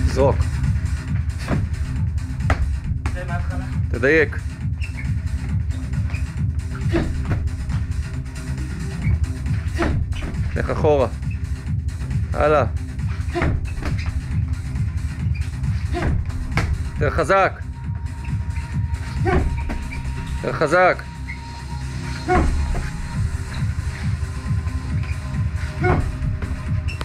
זרוק. זה מההתחלה. תדייק. לך אחורה. הלאה. יותר חזק. יותר חזק.